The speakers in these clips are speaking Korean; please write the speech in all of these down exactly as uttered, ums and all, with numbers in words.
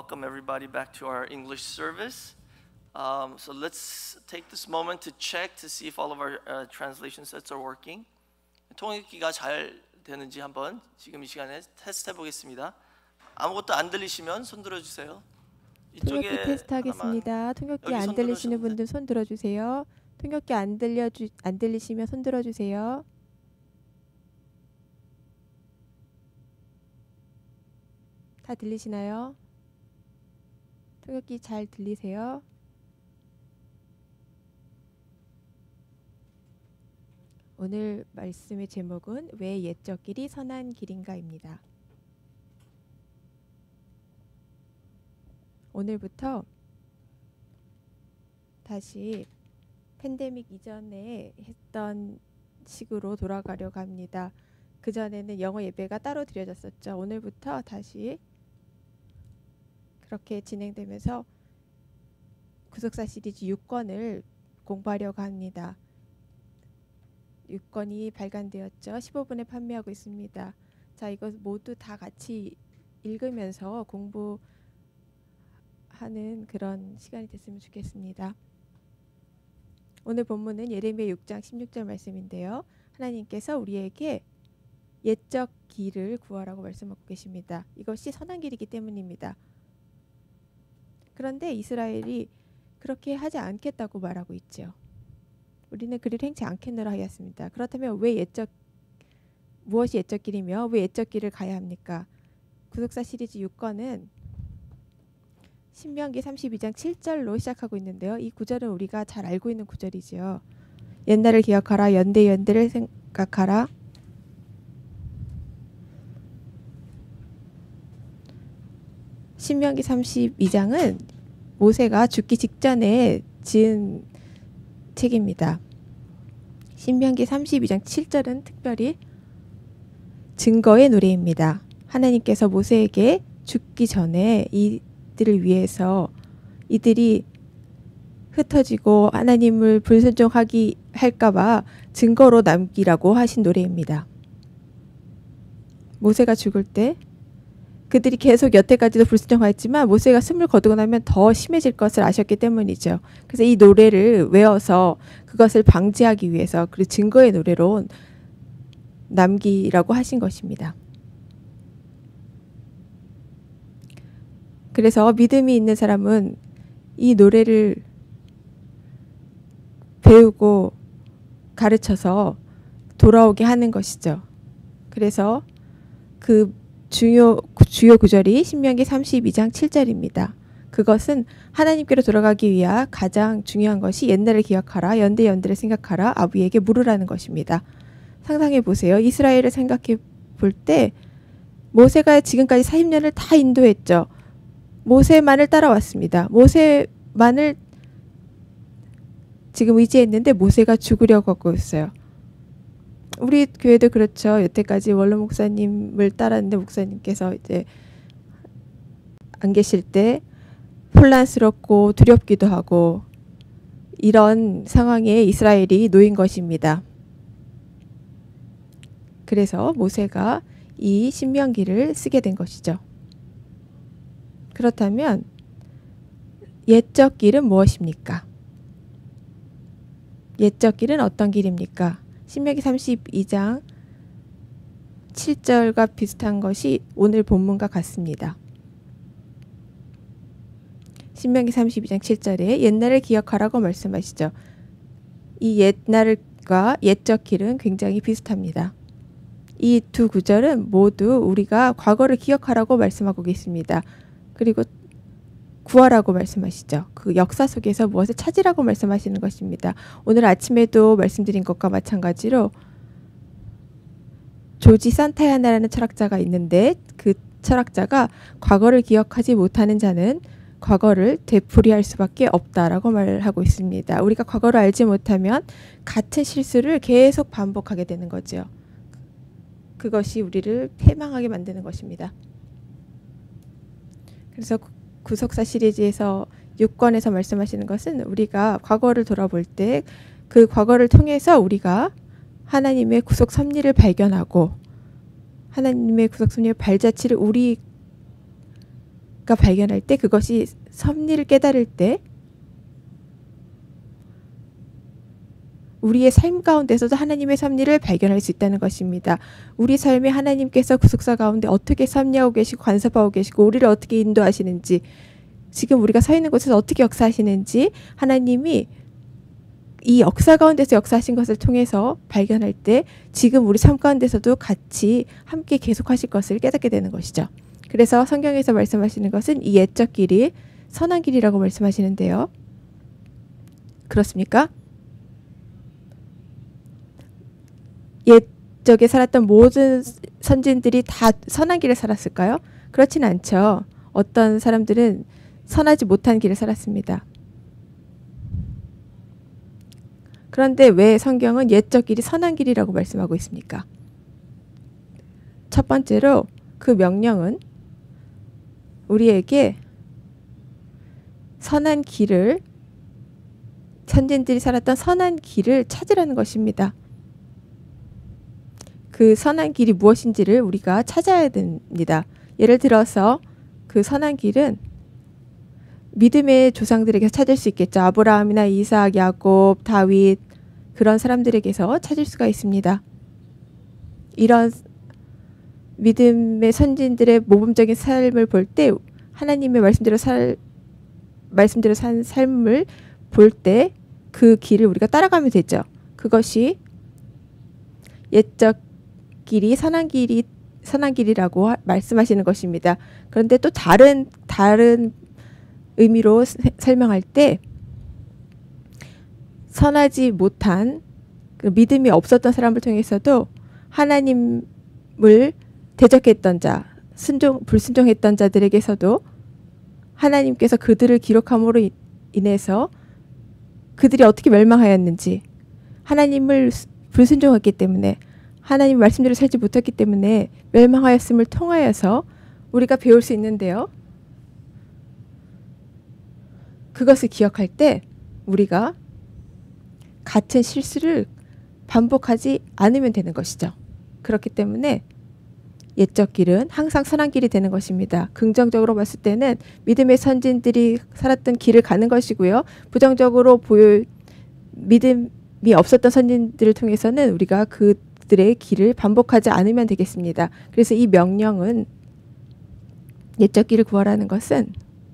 welcome everybody back to our English service. Um, so let's take this moment to check to see if all of our uh, translation sets are working. 통역기가 잘 되는지 한번 지금 이 시간에 테스트 해보겠습니다. 아무것도 안 들리시면 손 들어주세요. 통역기 테스트하겠습니다. 통역기 안 들리시는 분들 손 들어주세요. 통역기 안 들려주 안 들리시면 손 들어주세요. 다 들리시나요? 통역기 잘 들리세요? 오늘 말씀의 제목은 왜 옛적 길이 선한 길인가입니다. 오늘부터 다시 팬데믹 이전에 했던 식으로 돌아가려고 합니다. 그전에는 영어 예배가 따로 드려졌었죠. 오늘부터 다시 그렇게 진행되면서 구속사 시리즈 육 권을 공부하려고 합니다. 육 권이 발간되었죠. 십오 분에 판매하고 있습니다. 자, 이것 모두 다 같이 읽으면서 공부하는 그런 시간이 됐으면 좋겠습니다. 오늘 본문은 예레미야 육 장 십육 절 말씀인데요. 하나님께서 우리에게 옛적 길을 구하라고 말씀하고 계십니다. 이것이 선한 길이기 때문입니다. 그런데 이스라엘이 그렇게 하지 않겠다고 말하고 있죠. 우리는 그를 행치 않겠노라 하였습니다. 그렇다면 왜 옛적 무엇이 옛적 길이며 왜 옛적 길을 가야 합니까? 구속사 시리즈 육 권은 신명기 삼십이 장 칠 절로 시작하고 있는데요. 이 구절은 우리가 잘 알고 있는 구절이죠. 옛날을 기억하라, 연대 연대를 생각하라. 신명기 삼십이 장은 모세가 죽기 직전에 지은 책입니다. 신명기 삼십이 장 칠 절은 특별히 증거의 노래입니다. 하나님께서 모세에게 죽기 전에 이들을 위해서 이들이 흩어지고 하나님을 불순종하기 할까봐 증거로 남기라고 하신 노래입니다. 모세가 죽을 때 그들이 계속 여태까지도 불순종하였지만 모세가 숨을 거두고 나면 더 심해질 것을 아셨기 때문이죠. 그래서 이 노래를 외워서 그것을 방지하기 위해서 그 증거의 노래로 남기라고 하신 것입니다. 그래서 믿음이 있는 사람은 이 노래를 배우고 가르쳐서 돌아오게 하는 것이죠. 그래서 그 주요, 주요 구절이 신명기 삼십이 장 칠 절입니다. 그것은 하나님께로 돌아가기 위한 가장 중요한 것이 옛날을 기억하라, 연대 연대를 생각하라, 아비에게 물으라는 것입니다. 상상해 보세요. 이스라엘을 생각해 볼 때 모세가 지금까지 사십 년을 다 인도했죠. 모세만을 따라왔습니다. 모세만을 지금 의지했는데 모세가 죽으려고 하고 있어요. 우리 교회도 그렇죠. 여태까지 원로 목사님을 따랐는데 목사님께서 이제 안 계실 때 혼란스럽고 두렵기도 하고 이런 상황에 이스라엘이 놓인 것입니다. 그래서 모세가 이 신명기를 쓰게 된 것이죠. 그렇다면 옛적 길은 무엇입니까? 옛적 길은 어떤 길입니까? 신명기 삼십이 장 칠 절과 비슷한 것이 오늘 본문과 같습니다. 신명기 삼십이 장 칠 절에 옛날을 기억하라고 말씀하시죠. 이 옛날과 옛적 길은 굉장히 비슷합니다. 이 두 구절은 모두 우리가 과거를 기억하라고 말씀하고 계십니다. 그리고 구하라고 말씀하시죠. 그 역사 속에서 무엇을 찾으라고 말씀하시는 것입니다. 오늘 아침에도 말씀드린 것과 마찬가지로 조지 산타야나라는 철학자가 있는데 그 철학자가 과거를 기억하지 못하는 자는 과거를 되풀이할 수밖에 없다라고 말하고 있습니다. 우리가 과거를 알지 못하면 같은 실수를 계속 반복하게 되는 거죠. 그것이 우리를 패망하게 만드는 것입니다. 그래서 구속사 시리즈에서 육 권에서 말씀하시는 것은 우리가 과거를 돌아볼 때 그 과거를 통해서 우리가 하나님의 구속 섭리를 발견하고 하나님의 구속 섭리의 발자취를 우리 발견할 때, 그것이 섭리를 깨달을 때 우리의 삶 가운데서도 하나님의 섭리를 발견할 수 있다는 것입니다. 우리 삶에 하나님께서 구속사 가운데 어떻게 섭리하고 계시고 간섭하고 계시고 우리를 어떻게 인도하시는지, 지금 우리가 서 있는 곳에서 어떻게 역사하시는지 하나님이 이 역사 가운데서 역사하신 것을 통해서 발견할 때 지금 우리 삶 가운데서도 같이 함께 계속하실 것을 깨닫게 되는 것이죠. 그래서 성경에서 말씀하시는 것은 이 옛적 길이 선한 길이라고 말씀하시는데요. 그렇습니까? 옛적에 살았던 모든 선진들이 다 선한 길을 살았을까요? 그렇진 않죠. 어떤 사람들은 선하지 못한 길을 살았습니다. 그런데 왜 성경은 옛적 길이 선한 길이라고 말씀하고 있습니까? 첫 번째로 그 명령은 우리에게 선한 길을, 선진들이 살았던 선한 길을 찾으라는 것입니다. 그 선한 길이 무엇인지를 우리가 찾아야 됩니다. 예를 들어서 그 선한 길은 믿음의 조상들에게서 찾을 수 있겠죠. 아브라함이나 이삭, 야곱, 다윗, 그런 사람들에게서 찾을 수가 있습니다. 이런 믿음의 선진들의 모범적인 삶을 볼 때, 하나님의 말씀대로 살 말씀대로 산 삶을 볼 때 그 길을 우리가 따라가면 되죠. 그것이 옛적 길이 선한 길이 선한 길이라고 하, 말씀하시는 것입니다. 그런데 또 다른 다른 의미로 세, 설명할 때 선하지 못한 그 믿음이 없었던 사람을 통해서도 하나님을 대적했던 자, 순종 불순종했던 자들에게서도 하나님께서 그들을 기록함으로 인해서 그들이 어떻게 멸망하였는지, 하나님을 불순종했기 때문에, 하나님 말씀대로 살지 못했기 때문에 멸망하였음을 통하여서 우리가 배울 수 있는데요. 그것을 기억할 때 우리가 같은 실수를 반복하지 않으면 되는 것이죠. 그렇기 때문에 옛적 길은 항상 선한 길이 되는 것입니다. 긍정적으로 봤을 때는 믿음의 선진들이 살았던 길을 가는 것이고요. 부정적으로 보여 믿음이 없었던 선진들을 통해서는 우리가 그들의 길을 반복하지 않으면 되겠습니다. 그래서 이 명령은, 옛적 길을 구하라는 것은,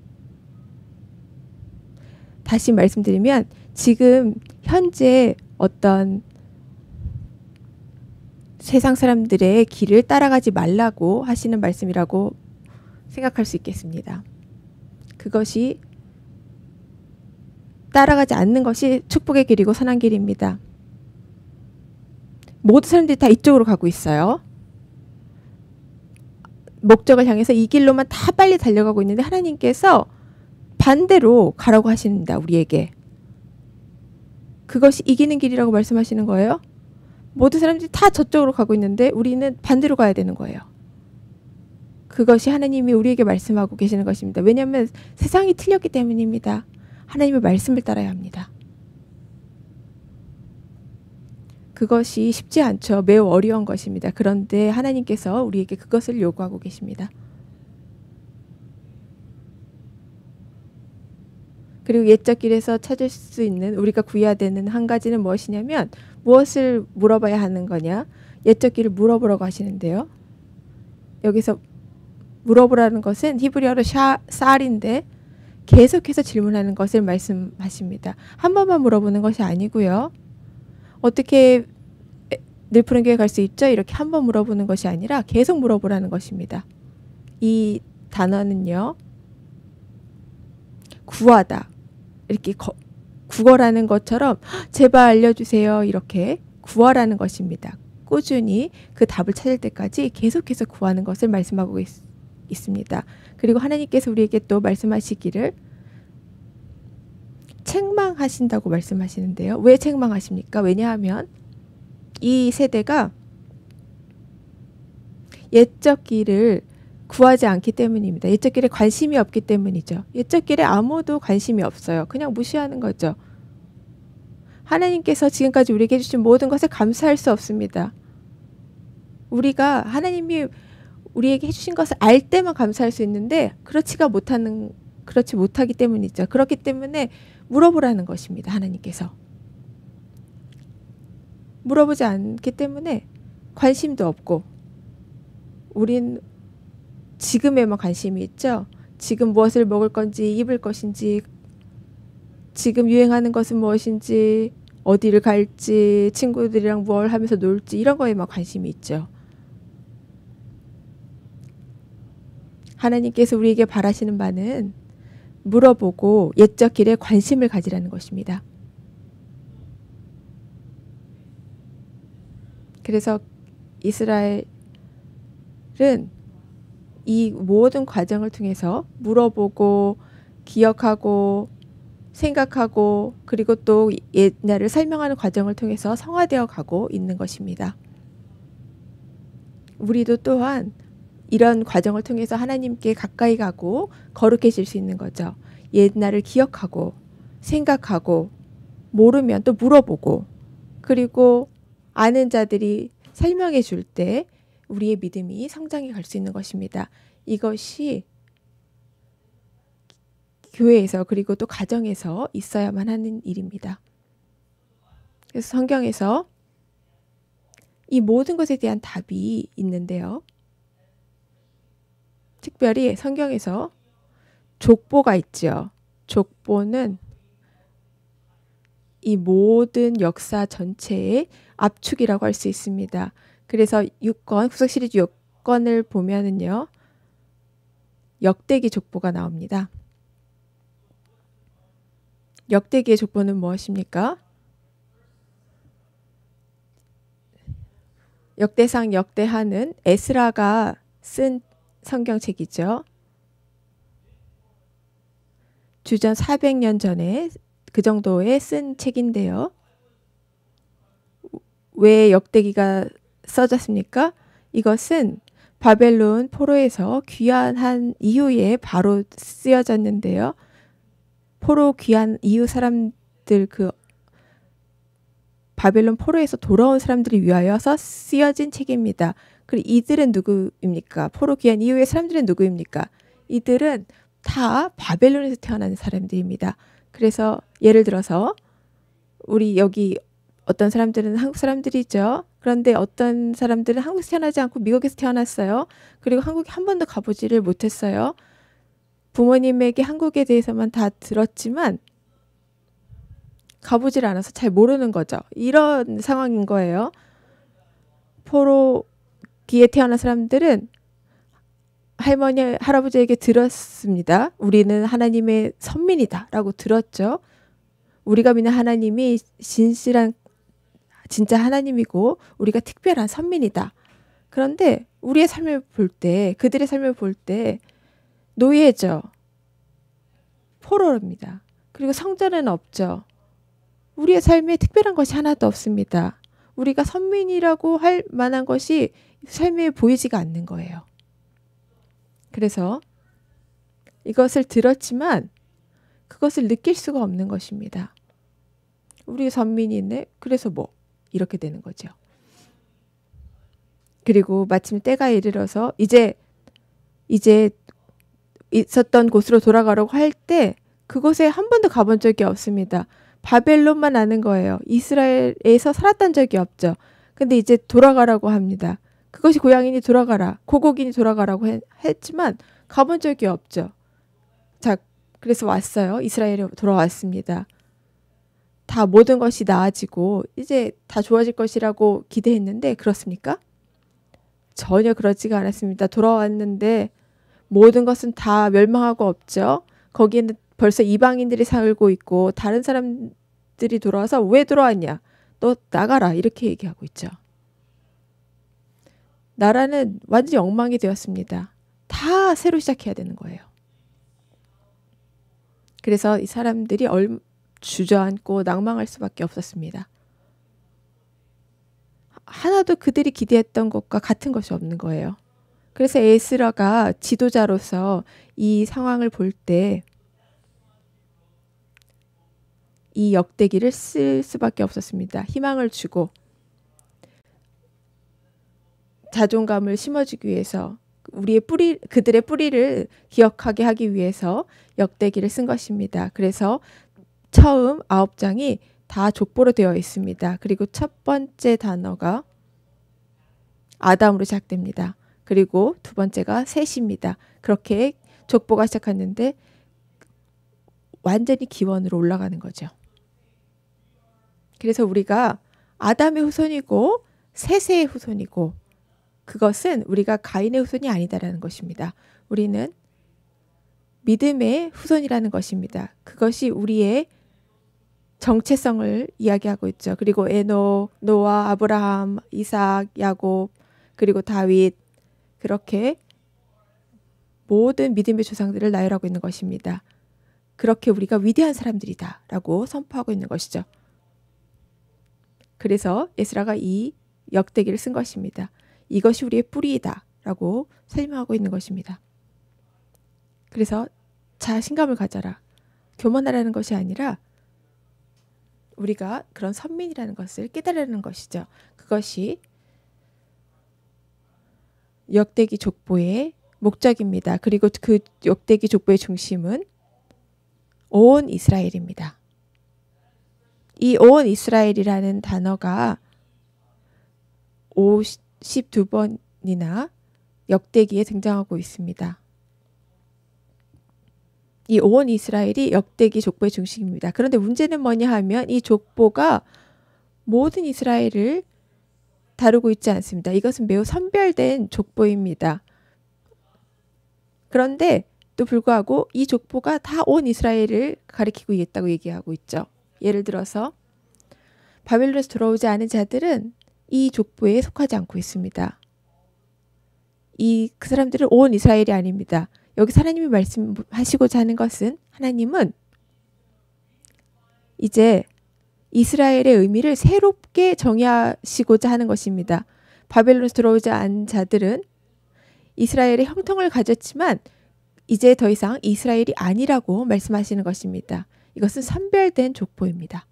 다시 말씀드리면 지금 현재 어떤 세상 사람들의 길을 따라가지 말라고 하시는 말씀이라고 생각할 수 있겠습니다. 그것이 따라가지 않는 것이 축복의 길이고 선한 길입니다. 모든 사람들이 다 이쪽으로 가고 있어요. 목적을 향해서 이 길로만 다 빨리 달려가고 있는데 하나님께서 반대로 가라고 하십니다. 우리에게. 그것이 이기는 길이라고 말씀하시는 거예요. 모든 사람들이 다 저쪽으로 가고 있는데 우리는 반대로 가야 되는 거예요. 그것이 하나님이 우리에게 말씀하고 계시는 것입니다. 왜냐하면 세상이 틀렸기 때문입니다. 하나님의 말씀을 따라야 합니다. 그것이 쉽지 않죠. 매우 어려운 것입니다. 그런데 하나님께서 우리에게 그것을 요구하고 계십니다. 그리고 옛적 길에서 찾을 수 있는, 우리가 구해야 되는 한 가지는 무엇이냐면, 무엇을 물어봐야 하는 거냐? 옛적 길을 물어보라고 하시는데요. 여기서 물어보라는 것은 히브리어로 샤, 쌀인데 계속해서 질문하는 것을 말씀하십니다. 한 번만 물어보는 것이 아니고요. 어떻게 늘 푸른 교회 갈 수 있죠? 이렇게 한 번 물어보는 것이 아니라 계속 물어보라는 것입니다. 이 단어는요, 구하다, 이렇게 거, 구걸하는 것처럼 제발 알려주세요, 이렇게 구하라는 것입니다. 꾸준히 그 답을 찾을 때까지 계속해서 구하는 것을 말씀하고 있, 있습니다. 그리고 하나님께서 우리에게 또 말씀하시기를 책망하신다고 말씀하시는데요. 왜 책망하십니까? 왜냐하면 이 세대가 옛적 길을 구하지 않기 때문입니다. 옛적 길에 관심이 없기 때문이죠. 옛적 길에 아무도 관심이 없어요. 그냥 무시하는 거죠. 하나님께서 지금까지 우리에게 주신 모든 것을 감사할 수 없습니다. 우리가 하나님이 우리에게 해주신 것을 알 때만 감사할 수 있는데 그렇지가 못하는 그렇지 못하기 때문이죠. 그렇기 때문에 물어보라는 것입니다. 하나님께서 물어보지 않기 때문에 관심도 없고 우린 지금에만 관심이 있죠. 지금 무엇을 먹을 건지 입을 것인지 지금 유행하는 것은 무엇인지 어디를 갈지 친구들이랑 뭘 하면서 놀지 이런 거에만 관심이 있죠. 하나님께서 우리에게 바라시는 바는 물어보고 옛적 길에 관심을 가지라는 것입니다. 그래서 이스라엘은 이 모든 과정을 통해서 물어보고 기억하고 생각하고 그리고 또 옛날을 설명하는 과정을 통해서 성화되어 가고 있는 것입니다. 우리도 또한 이런 과정을 통해서 하나님께 가까이 가고 거룩해질 수 있는 거죠. 옛날을 기억하고 생각하고 모르면 또 물어보고 그리고 아는 자들이 설명해 줄 때 우리의 믿음이 성장해 갈 수 있는 것입니다. 이것이 교회에서 그리고 또 가정에서 있어야만 하는 일입니다. 그래서 성경에서 이 모든 것에 대한 답이 있는데요. 특별히 성경에서 족보가 있죠. 족보는 이 모든 역사 전체의 압축이라고 할 수 있습니다. 그래서 육 권, 구속 시리즈 육 권을 보면은요. 역대기 족보가 나옵니다. 역대기의 족보는 무엇입니까? 역대상, 역대하는 에스라가 쓴 성경책이죠. 주전 사백 년 전에 그 정도에 쓴 책인데요. 왜 역대기가 써졌습니까? 이것은 바벨론 포로에서 귀환한 이후에 바로 쓰여졌는데요. 포로 귀환 이후 사람들 그 바벨론 포로에서 돌아온 사람들을 위하여서 쓰여진 책입니다. 그리고 이들은 누구입니까? 포로 귀환 이후의 사람들은 누구입니까? 이들은 다 바벨론에서 태어난 사람들입니다. 그래서 예를 들어서 우리 여기 어떤 사람들은 한국 사람들이죠. 그런데 어떤 사람들은 한국에서 태어나지 않고 미국에서 태어났어요. 그리고 한국에 한 번도 가보지를 못했어요. 부모님에게 한국에 대해서만 다 들었지만 가보질 않아서 잘 모르는 거죠. 이런 상황인 거예요. 포로기에 태어난 사람들은 할머니, 할아버지에게 들었습니다. 우리는 하나님의 선민이다 라고 들었죠. 우리가 믿는 하나님이 진실한 진짜 하나님이고 우리가 특별한 선민이다. 그런데 우리의 삶을 볼 때 그들의 삶을 볼 때 노예죠. 포로입니다. 그리고 성전은 없죠. 우리의 삶에 특별한 것이 하나도 없습니다. 우리가 선민이라고 할 만한 것이 삶에 보이지가 않는 거예요. 그래서 이것을 들었지만 그것을 느낄 수가 없는 것입니다. 우리 선민이네. 그래서 뭐 이렇게 되는 거죠. 그리고 마침 때가 이르러서 이제 이제 있었던 곳으로 돌아가려고 할 때 그곳에 한 번도 가본 적이 없습니다. 바벨론만 아는 거예요. 이스라엘에서 살았던 적이 없죠. 근데 이제 돌아가라고 합니다. 그것이 고향이니 돌아가라. 고국이니 돌아가라고 했, 했지만 가본 적이 없죠. 자, 그래서 왔어요. 이스라엘에 돌아왔습니다. 다 모든 것이 나아지고 이제 다 좋아질 것이라고 기대했는데 그렇습니까? 전혀 그렇지가 않았습니다. 돌아왔는데 모든 것은 다 멸망하고 없죠. 거기에는 벌써 이방인들이 살고 있고 다른 사람들이 돌아와서 왜 돌아왔냐? 너 나가라 이렇게 얘기하고 있죠. 나라는 완전히 엉망이 되었습니다. 다 새로 시작해야 되는 거예요. 그래서 이 사람들이 얼, 주저앉고 낭망할 수밖에 없었습니다. 하나도 그들이 기대했던 것과 같은 것이 없는 거예요. 그래서 에스라가 지도자로서 이 상황을 볼 때 이 역대기를 쓸 수밖에 없었습니다. 희망을 주고 자존감을 심어주기 위해서 우리의 뿌리, 그들의 뿌리를 기억하게 하기 위해서 역대기를 쓴 것입니다. 그래서 처음 아홉 장이 다 족보로 되어 있습니다. 그리고 첫 번째 단어가 아담으로 시작됩니다. 그리고 두 번째가 셋입니다. 그렇게 족보가 시작하는데 완전히 기원으로 올라가는 거죠. 그래서 우리가 아담의 후손이고 셋의 후손이고 그것은 우리가 가인의 후손이 아니다라는 것입니다. 우리는 믿음의 후손이라는 것입니다. 그것이 우리의 정체성을 이야기하고 있죠. 그리고 에노, 노아, 아브라함, 이삭, 야곱, 그리고 다윗 그렇게 모든 믿음의 조상들을 나열하고 있는 것입니다. 그렇게 우리가 위대한 사람들이다 라고 선포하고 있는 것이죠. 그래서 에스라가 이 역대기를 쓴 것입니다. 이것이 우리의 뿌리이다 라고 설명하고 있는 것입니다. 그래서 자신감을 가져라. 교만하라는 것이 아니라 우리가 그런 선민이라는 것을 깨달으라는 것이죠. 그것이 역대기 족보의 목적입니다. 그리고 그 역대기 족보의 중심은 온 이스라엘입니다. 이 온 이스라엘이라는 단어가 오십이 번이나 역대기에 등장하고 있습니다. 이 온 이스라엘이 역대기 족보의 중심입니다. 그런데 문제는 뭐냐 하면 이 족보가 모든 이스라엘을 다루고 있지 않습니다. 이것은 매우 선별된 족보입니다. 그런데 또 불구하고 이 족보가 다 온 이스라엘을 가리키고 있다고 얘기하고 있죠. 예를 들어서 바벨론에서 돌아오지 않은 자들은 이 족보에 속하지 않고 있습니다. 이 그 사람들은 온 이스라엘이 아닙니다. 여기 하나님이 말씀하시고자 하는 것은 하나님은 이제 이스라엘의 의미를 새롭게 정의하시고자 하는 것입니다. 바벨론에서 들어오지 않은 자들은 이스라엘의 형통을 가졌지만 이제 더 이상 이스라엘이 아니라고 말씀하시는 것입니다. 이것은 선별된 족보입니다.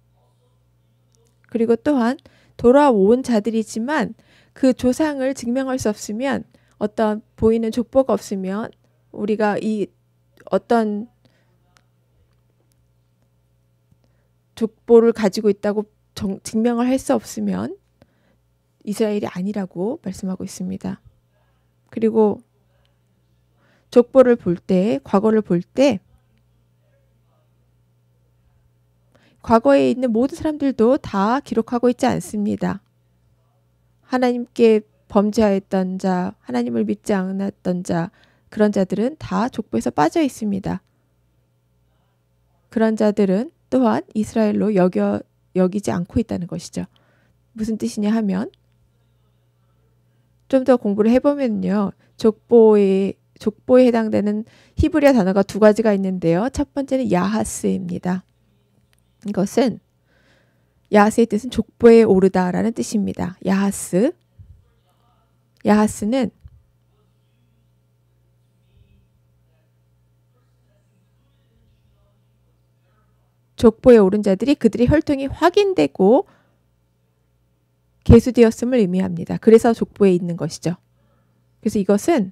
그리고 또한 돌아온 자들이지만 그 조상을 증명할 수 없으면 어떤 보이는 족보가 없으면 우리가 이 어떤 족보를 가지고 있다고 정, 증명을 할 수 없으면 이스라엘이 아니라고 말씀하고 있습니다. 그리고 족보를 볼 때, 과거를 볼 때 과거에 있는 모든 사람들도 다 기록하고 있지 않습니다. 하나님께 범죄하였던 자, 하나님을 믿지 않았던 자, 그런 자들은 다 족보에서 빠져 있습니다. 그런 자들은 또한 이스라엘로 여겨, 여기지 않고 있다는 것이죠. 무슨 뜻이냐 하면 좀 더 공부를 해보면요. 족보에, 족보에 해당되는 히브리어 단어가 두 가지가 있는데요. 첫 번째는 야하스입니다. 이것은 야하스의 뜻은 족보에 오르다라는 뜻입니다. 야하스. 야하스는 족보에 오른 자들이 그들의 혈통이 확인되고 계수되었음을 의미합니다. 그래서 족보에 있는 것이죠. 그래서 이것은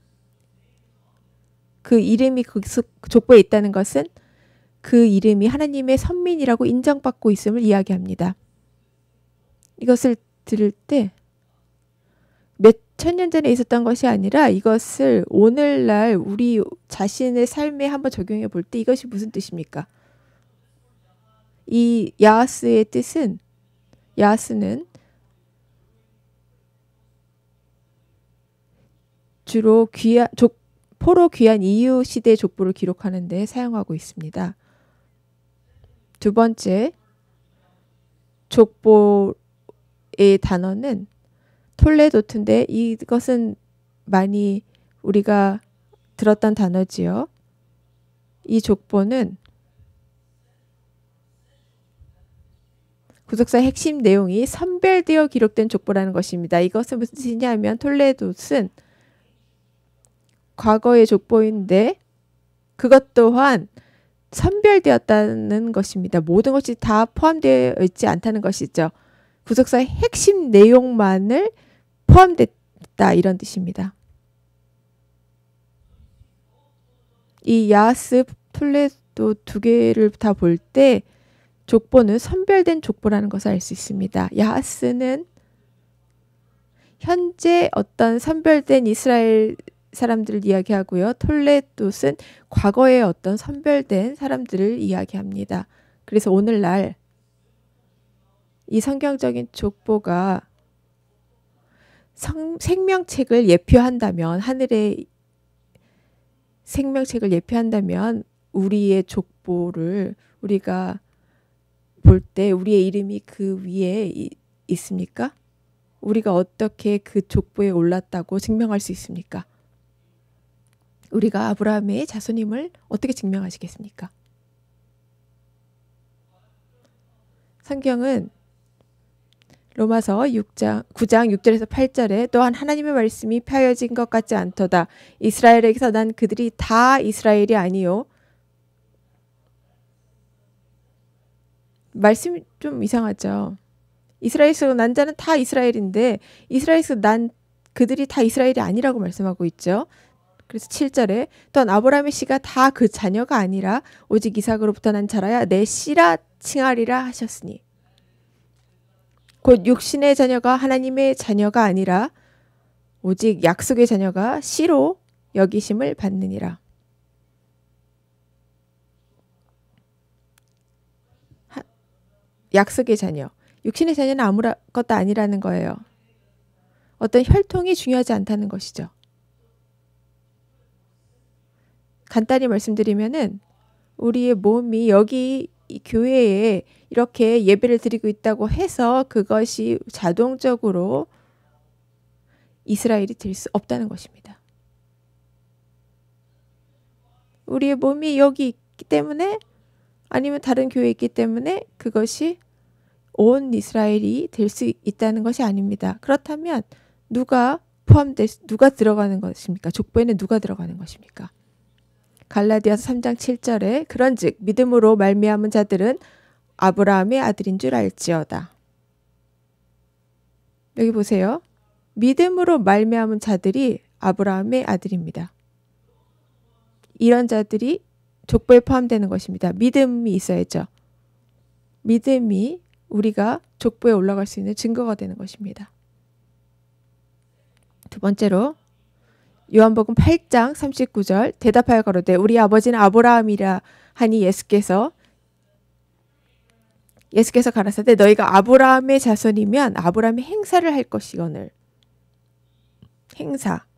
그 이름이 그 족보에 있다는 것은 그 이름이 하나님의 선민이라고 인정받고 있음을 이야기합니다. 이것을 들을 때 몇 천 년 전에 있었던 것이 아니라 이것을 오늘날 우리 자신의 삶에 한번 적용해 볼 때 이것이 무슨 뜻입니까? 이 야하스의 뜻은 야하스는 주로 귀한, 족, 포로 귀한 이후 시대 족보를 기록하는 데 사용하고 있습니다. 두 번째 족보의 단어는 톨레도트인데 이것은 많이 우리가 들었던 단어지요. 이 족보는 구속사의 핵심 내용이 선별되어 기록된 족보라는 것입니다. 이것은 무슨 뜻이냐 하면 톨레도트는 과거의 족보인데 그것 또한 선별되었다는 것입니다. 모든 것이 다 포함되어 있지 않다는 것이죠. 구속사의 핵심 내용만을 포함됐다 이런 뜻입니다. 이 야하스, 톨레도 두 개를 다 볼 때 족보는 선별된 족보라는 것을 알 수 있습니다. 야하스는 현재 어떤 선별된 이스라엘 사람들을 이야기하고요. 톨레도는 과거의 어떤 선별된 사람들을 이야기합니다. 그래서 오늘날 이 성경적인 족보가 성, 생명책을 예표한다면, 하늘의 생명책을 예표한다면 우리의 족보를 우리가 볼 때 우리의 이름이 그 위에 이, 있습니까? 우리가 어떻게 그 족보에 올랐다고 증명할 수 있습니까? 우리가 아브라함의 자손임을 어떻게 증명하시겠습니까? 성경은 로마서 육 장, 구 장 육 절에서 팔 절에 또한 하나님의 말씀이 펴여진 것 같지 않도다. 이스라엘에게서 난 그들이 다 이스라엘이 아니요. 말씀이 좀 이상하죠. 이스라엘에서 난 자는 다 이스라엘인데 이스라엘에서 난 그들이 다 이스라엘이 아니라고 말씀하고 있죠. 그래서 칠 절에 또한 아브라함의 씨가 다 그 자녀가 아니라 오직 이삭으로부터 난 자라야 내 씨라 칭하리라 하셨으니 곧 육신의 자녀가 하나님의 자녀가 아니라 오직 약속의 자녀가 씨로 여기심을 받느니라. 하, 약속의 자녀, 육신의 자녀는 아무것도 아니라는 거예요. 어떤 혈통이 중요하지 않다는 것이죠. 간단히 말씀드리면은 우리의 몸이 여기 이 교회에 이렇게 예배를 드리고 있다고 해서 그것이 자동적으로 이스라엘이 될 수 없다는 것입니다. 우리의 몸이 여기 있기 때문에 아니면 다른 교회에 있기 때문에 그것이 온 이스라엘이 될 수 있다는 것이 아닙니다. 그렇다면 누가 포함될 누가 들어가는 것입니까? 족보에는 누가 들어가는 것입니까? 갈라디아서 삼 장 칠 절에 그런즉 믿음으로 말미암은 자들은 아브라함의 아들인 줄 알지어다. 여기 보세요. 믿음으로 말미암은 자들이 아브라함의 아들입니다. 이런 자들이 족보에 포함되는 것입니다. 믿음이 있어야죠. 믿음이 우리가 족보에 올라갈 수 있는 증거가 되는 것입니다. 두 번째로 요한복음 팔 장 삼십구 절 대답하여 가로되 우리 아버지는 아브라함이라 하니 예수께서 예수께서 가라사대 너희가 아브라함의 자손이면 아브라함의 행사를 할 것이거늘. 행사.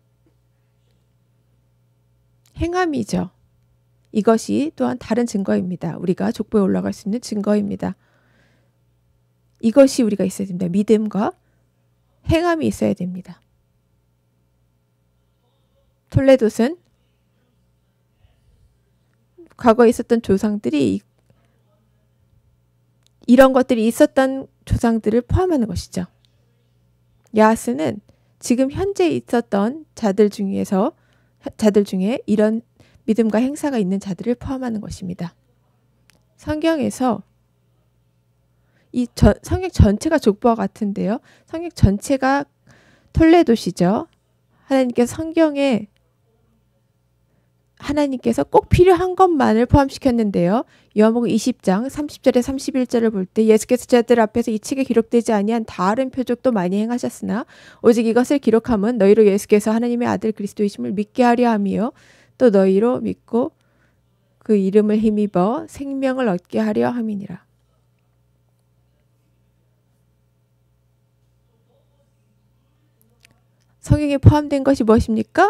행함이죠. 이것이 또한 다른 증거입니다. 우리가 족보에 올라갈 수 있는 증거입니다. 이것이 우리가 있어야 됩니다. 믿음과 행함이 있어야 됩니다. 톨레도는 과거에 있었던 조상들이 이런 것들이 있었던 조상들을 포함하는 것이죠. 야하스는 지금 현재 있었던 자들 중에서 자들 중에 이런 믿음과 행사가 있는 자들을 포함하는 것입니다. 성경에서 이 전, 성경 전체가 족보와 같은데요. 성경 전체가 톨레도시죠. 하나님께서 성경에 하나님께서 꼭 필요한 것만을 포함시켰는데요. 요한복음 이십 장 삼십 절에 삼십일 절을 볼 때 예수께서 제자들 앞에서 이 책에 기록되지 아니한 다른 표적도 많이 행하셨으나 오직 이것을 기록함은 너희로 예수께서 하나님의 아들 그리스도이심을 믿게 하려 함이요 또 너희로 믿고 그 이름을 힘입어 생명을 얻게 하려 함이니라. 성경에 포함된 것이 무엇입니까?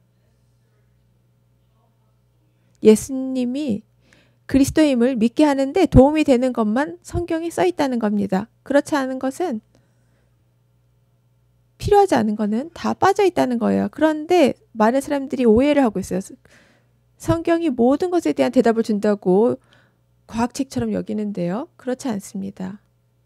예수님이 그리스도임을 믿게 하는데 도움이 되는 것만 성경에 써 있다는 겁니다. 그렇지 않은 것은 필요하지 않은 것은 다 빠져 있다는 거예요. 그런데 많은 사람들이 오해를 하고 있어요. 성경이 모든 것에 대한 대답을 준다고 과학책처럼 여기는데요. 그렇지 않습니다.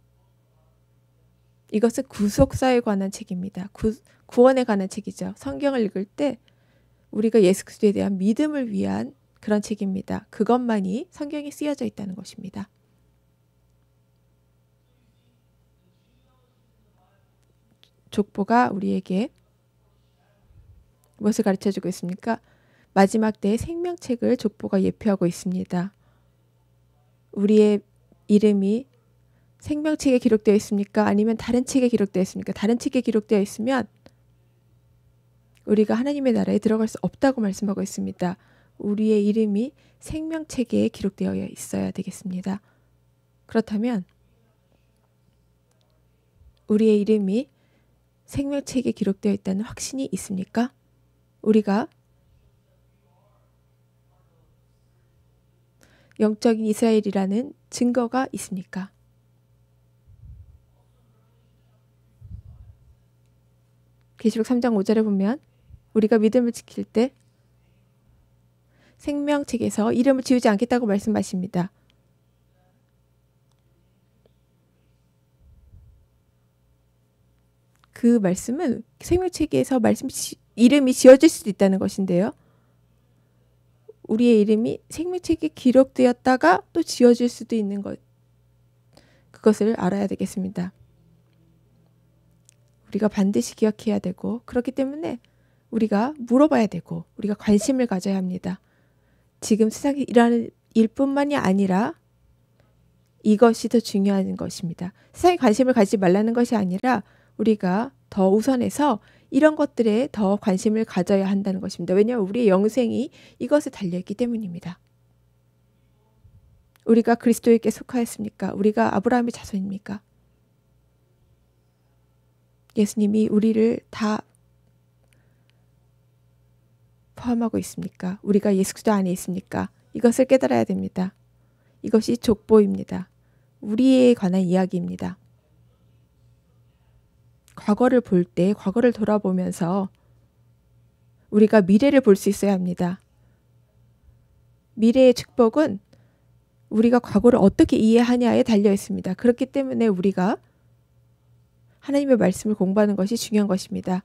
이것은 구속사에 관한 책입니다. 구, 구원에 관한 책이죠. 성경을 읽을 때 우리가 예수 그리스도에 대한 믿음을 위한 그런 책입니다. 그것만이 성경에 쓰여져 있다는 것입니다. 족보가 우리에게 무엇을 가르쳐주고 있습니까? 마지막 때의 생명책을 족보가 예표하고 있습니다. 우리의 이름이 생명책에 기록되어 있습니까? 아니면 다른 책에 기록되어 있습니까? 다른 책에 기록되어 있으면 우리가 하나님의 나라에 들어갈 수 없다고 말씀하고 있습니다. 우리의 이름이 생명책에 기록되어 있어야 되겠습니다. 그렇다면 우리의 이름이 생명책에 기록되어 있다는 확신이 있습니까? 우리가 영적인 이스라엘이라는 증거가 있습니까? 계시록 삼 장 오 절에 보면 우리가 믿음을 지킬 때 생명책에서 이름을 지우지 않겠다고 말씀하십니다. 그 말씀은 생명책에서 말씀 이름이 지어질 수도 있다는 것인데요. 우리의 이름이 생명책에 기록되었다가 또 지어질 수도 있는 것. 그것을 알아야 되겠습니다. 우리가 반드시 기억해야 되고 그렇기 때문에 우리가 물어봐야 되고 우리가 관심을 가져야 합니다. 지금 세상에 일하는 일뿐만이 아니라 이것이 더 중요한 것입니다. 세상에 관심을 가지지 말라는 것이 아니라 우리가 더 우선해서 이런 것들에 더 관심을 가져야 한다는 것입니다. 왜냐하면 우리의 영생이 이것에 달려있기 때문입니다. 우리가 그리스도에게 속하였습니까? 우리가 아브라함의 자손입니까? 예수님이 우리를 다 포함하고 있습니까? 우리가 예수 그리스도 안에 있습니까? 이것을 깨달아야 됩니다. 이것이 족보입니다. 우리에 관한 이야기입니다. 과거를 볼 때 과거를 돌아보면서 우리가 미래를 볼 수 있어야 합니다. 미래의 축복은 우리가 과거를 어떻게 이해하냐에 달려 있습니다. 그렇기 때문에 우리가 하나님의 말씀을 공부하는 것이 중요한 것입니다.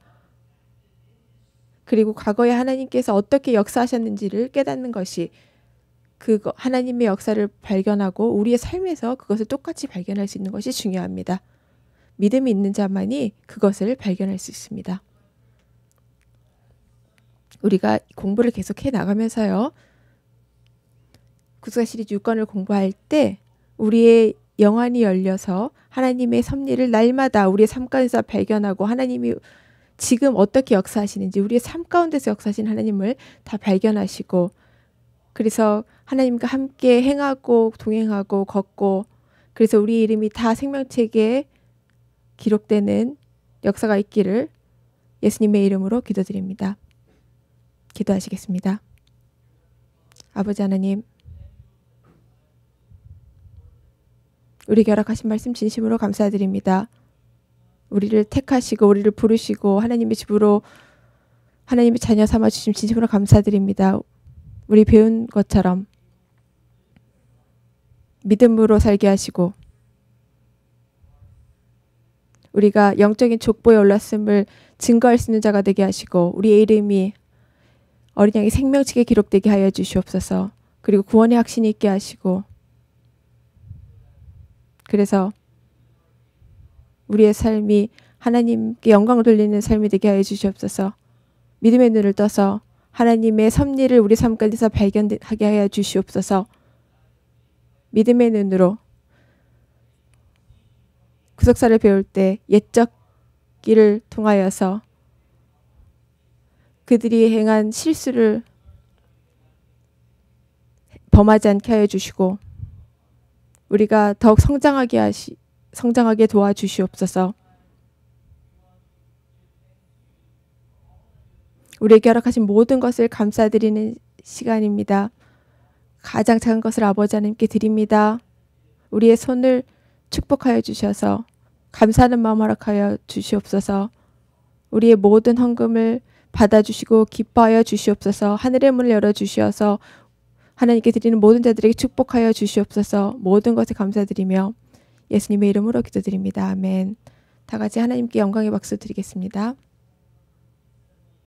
그리고 과거에 하나님께서 어떻게 역사하셨는지를 깨닫는 것이 그 하나님의 역사를 발견하고 우리의 삶에서 그것을 똑같이 발견할 수 있는 것이 중요합니다. 믿음이 있는 자만이 그것을 발견할 수 있습니다. 우리가 공부를 계속해 나가면서요. 구속사 시리즈 육 권을 공부할 때 우리의 영안이 열려서 하나님의 섭리를 날마다 우리의 삶 가운데서 발견하고 하나님이 지금 어떻게 역사하시는지 우리의 삶 가운데서 역사하신 하나님을 다 발견하시고 그래서 하나님과 함께 행하고 동행하고 걷고 그래서 우리 이름이 다 생명책에 기록되는 역사가 있기를 예수님의 이름으로 기도드립니다. 기도하시겠습니다. 아버지 하나님, 우리에게 허락하신 말씀 진심으로 감사드립니다. 우리를 택하시고 우리를 부르시고 하나님의 집으로 하나님의 자녀 삼아주심 진심으로 감사드립니다. 우리 배운 것처럼 믿음으로 살게 하시고 우리가 영적인 족보에 올랐음을 증거할 수 있는 자가 되게 하시고 우리의 이름이 어린 양의 생명책에 기록되게 하여 주시옵소서. 그리고 구원의 확신이 있게 하시고 그래서 우리의 삶이 하나님께 영광을 돌리는 삶이 되게 하여 주시옵소서. 믿음의 눈을 떠서 하나님의 섭리를 우리 삶 가운데서 발견하게 하여 주시옵소서. 믿음의 눈으로 구속사를 배울 때 옛적 길을 통하여서 그들이 행한 실수를 범하지 않게 하여 주시고 우리가 더욱 성장하게 하시 성장하게 도와주시옵소서. 우리에게 허락하신 모든 것을 감사드리는 시간입니다. 가장 작은 것을 아버지 하나님께 드립니다. 우리의 손을 축복하여 주셔서 감사하는 마음 허락하여 주시옵소서. 우리의 모든 헌금을 받아주시고 기뻐하여 주시옵소서. 하늘의 문을 열어주시어서 하나님께 드리는 모든 자들에게 축복하여 주시옵소서. 모든 것에 감사드리며 예수님의 이름으로 기도드립니다. 아멘. 다 같이 하나님께 영광의 박수 드리겠습니다.